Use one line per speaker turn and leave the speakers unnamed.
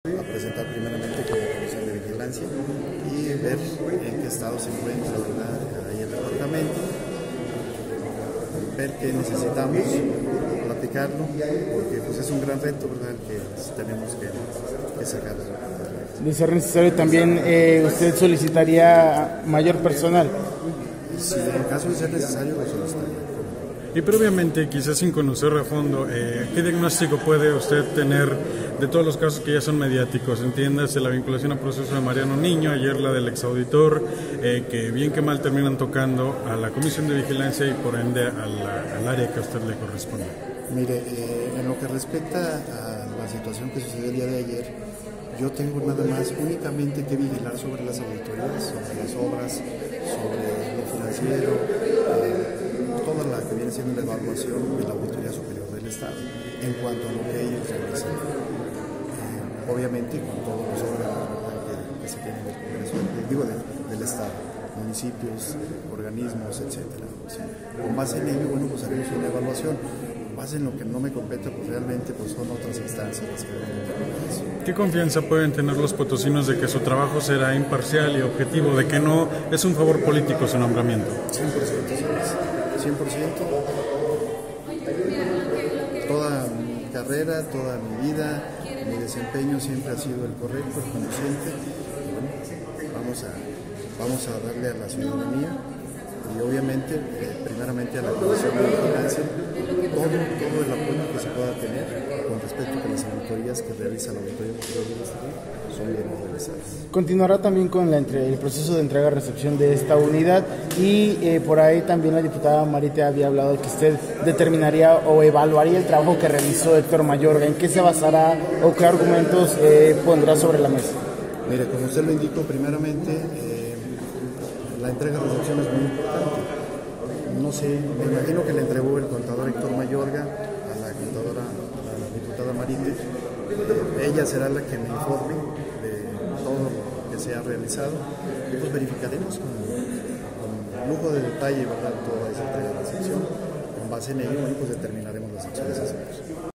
A presentar primeramente con la Comisión de Vigilancia y ver en qué estado se encuentra, ¿verdad?, ahí el departamento, ver qué necesitamos, platicarlo, porque pues es un gran reto, ¿verdad?, que tenemos que sacar.
De ser necesario también, ¿usted solicitaría mayor personal?
Si en caso de ser necesario, lo solicitaría.
Y previamente, quizás sin conocer a fondo, ¿qué diagnóstico puede usted tener de todos los casos que ya son mediáticos? Entiéndase la vinculación al proceso de Mariano Niño, ayer la del exauditor, que bien que mal terminan tocando a la Comisión de Vigilancia y por ende al área que a usted le corresponde.
Mire, en lo que respecta a la situación que sucedió el día de ayer, yo tengo nada más únicamente que vigilar sobre las auditorías, sobre las obras, sobre lo financiero, toda la que viene siendo la evaluación de la Auditoría Superior del Estado en cuanto a lo que ellos realizan. Obviamente con todos los órganos que se tienen del Congreso, del Estado, municipios, organismos, etcétera. Con base en ello, bueno, pues haremos una evaluación. Con base en lo que no me compete, pues realmente pues son otras instancias las que deben de eso.
¿Qué confianza pueden tener los potosinos de que su trabajo será imparcial y objetivo, de que no es un favor político su nombramiento?
100%, señores. 100%. Toda mi carrera, toda mi vida, mi desempeño siempre ha sido el correcto, el conducente. Y bueno, vamos a darle a la ciudadanía y obviamente, primeramente a la Comisión de Vigilancia, todo el apoyo que se pueda tener con respecto a las auditorías que realiza la Auditoría Superior del Estado son bien realizadas.
Continuará también con el proceso de entrega-recepción de esta unidad y por ahí también la diputada Marite había hablado de que usted determinaría o evaluaría el trabajo que realizó Héctor Mayorga. ¿En qué se basará o qué argumentos pondrá sobre la mesa?
Mire, como usted lo indicó, primeramente la entrega-recepción es muy importante. No sé, me imagino que le entregó el contador Héctor Mayorga a la diputada Marite. Ella será la que me informe de todo lo que se ha realizado y pues verificaremos con lujo de detalle, ¿verdad?, toda esa entrega-recepción. Con base en ello, bueno, pues determinaremos las acciones a seguir.